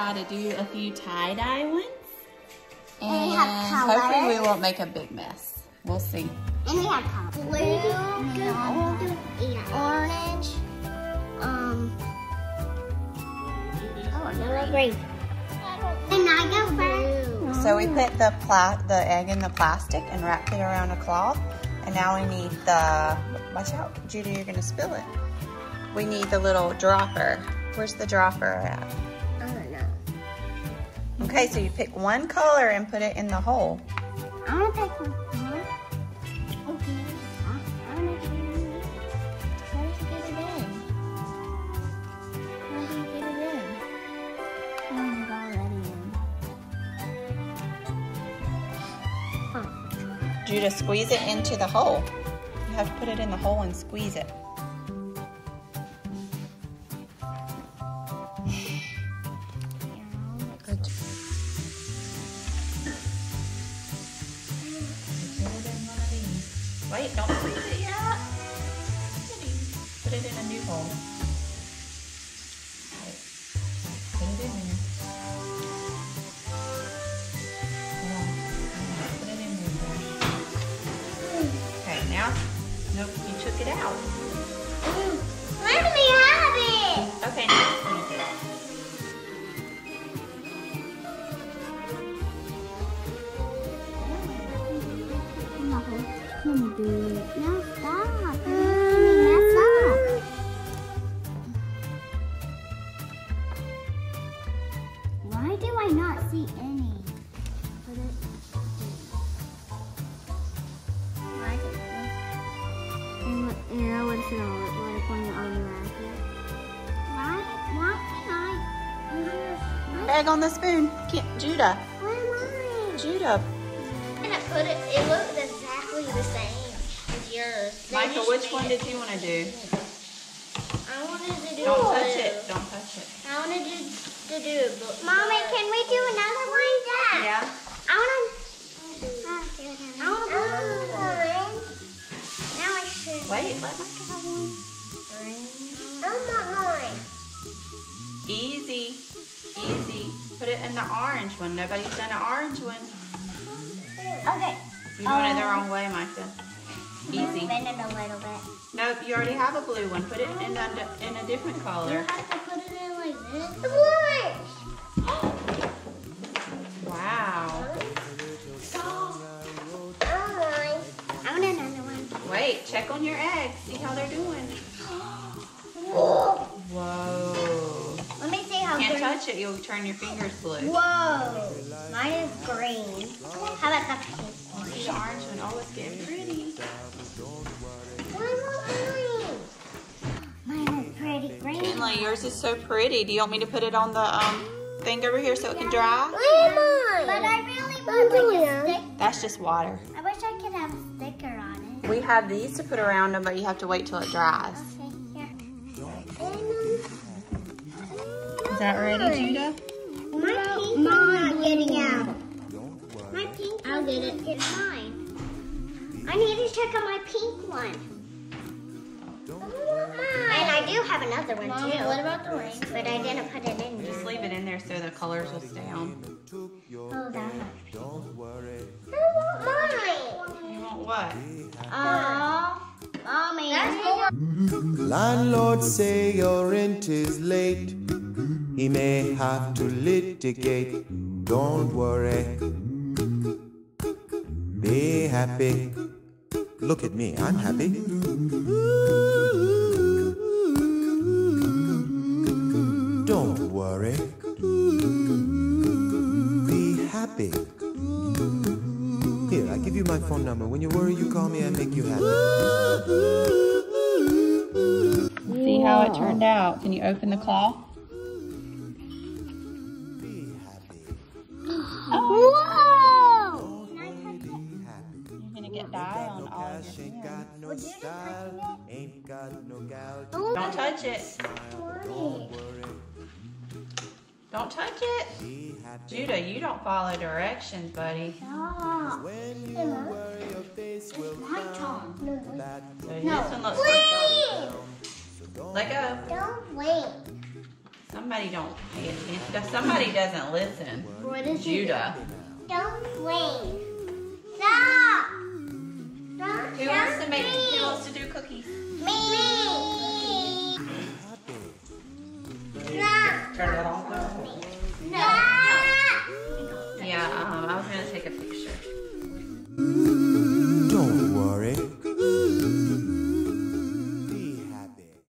try to do a few tie-dye ones. And hopefully we won't make a big mess. We'll see. And we have color. Blue, orange, yellow, green. And I go first. So we put the egg in the plastic and wrapped it around a cloth. And now we need the, watch out, Judy, you're gonna spill it. We need the little dropper. Where's the dropper at? I don't know. Okay, so you pick one color and put it in the hole. I want to pick one. Okay. I want to get it in. How do you get it in? How do you get it in? Oh, it's already in. Judah, squeeze it into the hole. You have to put it in the hole and squeeze it. Good. Wait, don't squeeze it yet. Put it in a new hole. Right. Put it in there. Put it in there. Okay, now, nope, you took it out. Let me have it. Okay, now squeeze it. No, stop. Mess up. Why do I not see any? Yeah, I would feel like when you're on the racket. Why can Egg on the spoon. Judah. Where am I? Judah. And I put it, it looked exactly the same as yours. Micah, which one did you want to do? I wanted to do Don't blue. touch it. Don't touch it. I wanted to do it. Mommy, can we do another one? Yeah. I want to blue one. Now I should. Wait, let Micah have one. I want mine. Easy. Easy. Put it in the orange one. Nobody's done an orange one. Okay. You're doing it the wrong way, Micah. Easy. Bend it a little bit. Nope, you already have a blue one. Put it in a different You color. have to put it in like this. Wow. I want another one. Wait, check on your eggs. See how they're doing. Whoa. Let me see how Can't green. touch it. You'll turn your fingers blue. Whoa. Mine is green. How about the pink one? The orange one. Oh, it's getting pretty. Mine is pretty green. Kynlie, yours is so pretty. Do you want me to put it on the thing over here so it can dry? But I really want like a stick. That's just water. I wish I could have a sticker on it. We have these to put around them, but you have to wait till it dries. Okay, here. Is that ready, Judah? My pink one's not getting out. My pink I'll get it. Get mine. I need to check on my pink one. And I do have another one too. What about the ring? But I didn't put it in. Just leave it in there so the colors will stay on. Oh, that one. Don't worry. I want mine. You want what? Mommy. Landlord say your rent is late. He may have to litigate. Don't worry. Be happy. Look at me, I'm happy. Don't worry. Be happy. Here, I give you my phone number. When you worry, you call me, I make you happy. See how it turned out. Can you open the claw? Be happy. Whoa! You're gonna get dye on all of your Ain't hands. got no style. Ain't got no gal. Don't touch it. Don't worry. Don't touch it. Be happy. Judah, you don't follow directions, buddy. When you worry, your face will frown. That So this one looks like Please! let go. Don't wait. Some Somebody don't pay attention. Somebody doesn't listen. What is Judah. Don't wave. Stop. Don't Who wants to do cookies? Me. Stop. Turn that off. Stop. Yeah, I was gonna take a picture.